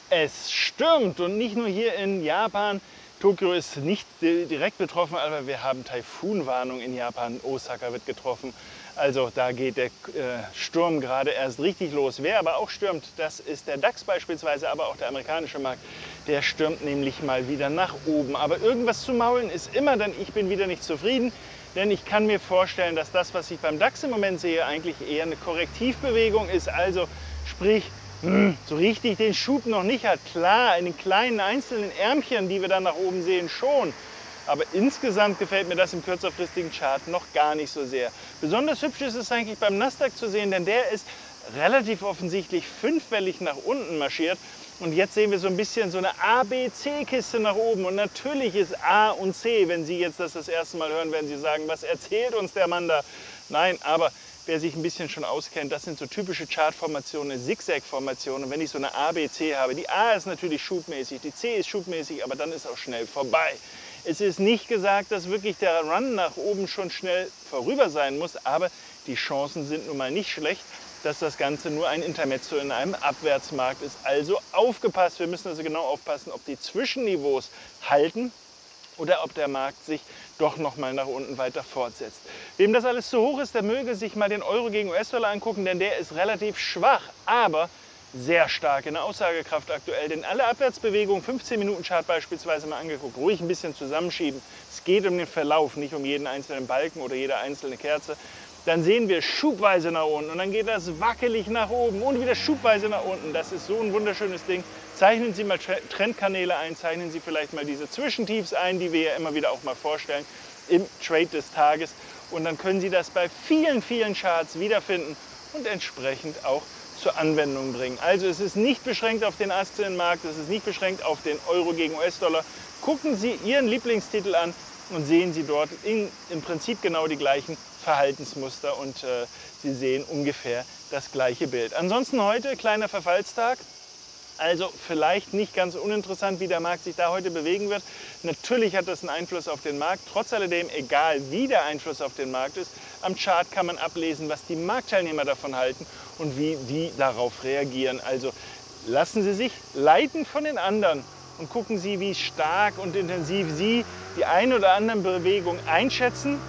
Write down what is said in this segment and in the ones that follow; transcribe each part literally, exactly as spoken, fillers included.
Es stürmt und nicht nur hier in Japan. Tokio ist nicht direkt betroffen, aber wir haben Taifunwarnung in Japan. Osaka wird getroffen. Also da geht der äh, Sturm gerade erst richtig los. Wer aber auch stürmt, das ist der DAX beispielsweise, aber auch der amerikanische Markt. Der stürmt nämlich mal wieder nach oben. Aber irgendwas zu maulen ist immer, denn ich bin wieder nicht zufrieden. Denn ich kann mir vorstellen, dass das, was ich beim DAX im Moment sehe, eigentlich eher eine Korrektivbewegung ist. Also sprich, so richtig den Schub noch nicht hat. Klar, in den kleinen einzelnen Ärmchen, die wir dann nach oben sehen, schon. Aber insgesamt gefällt mir das im kürzerfristigen Chart noch gar nicht so sehr. Besonders hübsch ist es eigentlich beim Nasdaq zu sehen, denn der ist relativ offensichtlich fünfwellig nach unten marschiert. Und jetzt sehen wir so ein bisschen so eine A B C-Kiste nach oben. Und natürlich ist A und C, wenn Sie jetzt das das erste Mal hören, werden Sie sagen, was erzählt uns der Mann da? Nein, aber wer sich ein bisschen schon auskennt, das sind so typische Chartformationen, Zigzag-Formationen. Und wenn ich so eine A B C habe, die A ist natürlich schubmäßig, die C ist schubmäßig, aber dann ist auch schnell vorbei. Es ist nicht gesagt, dass wirklich der Run nach oben schon schnell vorüber sein muss, aber die Chancen sind nun mal nicht schlecht, dass das Ganze nur ein Intermezzo in einem Abwärtsmarkt ist. Also aufgepasst, wir müssen also genau aufpassen, ob die Zwischenniveaus halten oder ob der Markt sich doch noch mal nach unten weiter fortsetzt. Wem das alles zu hoch ist, der möge sich mal den Euro gegen U S-Dollar angucken, denn der ist relativ schwach, aber sehr stark in der Aussagekraft aktuell. Denn alle Abwärtsbewegungen, fünfzehn Minuten Chart beispielsweise mal angeguckt, ruhig ein bisschen zusammenschieben. Es geht um den Verlauf, nicht um jeden einzelnen Balken oder jede einzelne Kerze. Dann sehen wir schubweise nach unten und dann geht das wackelig nach oben und wieder schubweise nach unten. Das ist so ein wunderschönes Ding. Zeichnen Sie mal Trendkanäle ein, zeichnen Sie vielleicht mal diese Zwischentiefs ein, die wir ja immer wieder auch mal vorstellen im Trade des Tages. Und dann können Sie das bei vielen, vielen Charts wiederfinden und entsprechend auch zur Anwendung bringen. Also es ist nicht beschränkt auf den Aktienmarkt, es ist nicht beschränkt auf den Euro gegen U S-Dollar. Gucken Sie Ihren Lieblingstitel an und sehen Sie dort in, im Prinzip genau die gleichen Verhaltensmuster und äh, Sie sehen ungefähr das gleiche Bild. Ansonsten heute kleiner Verfallstag. Also vielleicht nicht ganz uninteressant, wie der Markt sich da heute bewegen wird. Natürlich hat das einen Einfluss auf den Markt. Trotz alledem, egal wie der Einfluss auf den Markt ist, am Chart kann man ablesen, was die Marktteilnehmer davon halten und wie die darauf reagieren. Also lassen Sie sich leiten von den anderen und gucken Sie, wie stark und intensiv Sie die ein oder andere Bewegung einschätzen.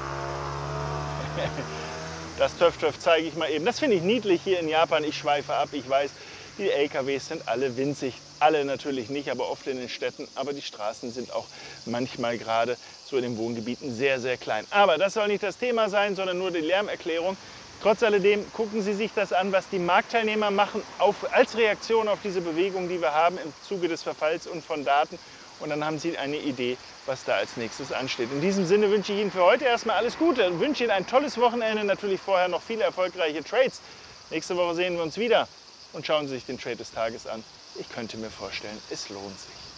Das Töff-Töff zeige ich mal eben. Das finde ich niedlich hier in Japan. Ich schweife ab, ich weiß. Die L K Ws sind alle winzig, alle natürlich nicht, aber oft in den Städten. Aber die Straßen sind auch manchmal gerade so in den Wohngebieten sehr, sehr klein. Aber das soll nicht das Thema sein, sondern nur die Lärmerklärung. Trotz alledem gucken Sie sich das an, was die Marktteilnehmer machen auf, als Reaktion auf diese Bewegung, die wir haben im Zuge des Verfalls und von Daten. Und dann haben Sie eine Idee, was da als nächstes ansteht. In diesem Sinne wünsche ich Ihnen für heute erstmal alles Gute und wünsche Ihnen ein tolles Wochenende, natürlich vorher noch viele erfolgreiche Trades. Nächste Woche sehen wir uns wieder. Und schauen Sie sich den Trade des Tages an. Ich könnte mir vorstellen, es lohnt sich.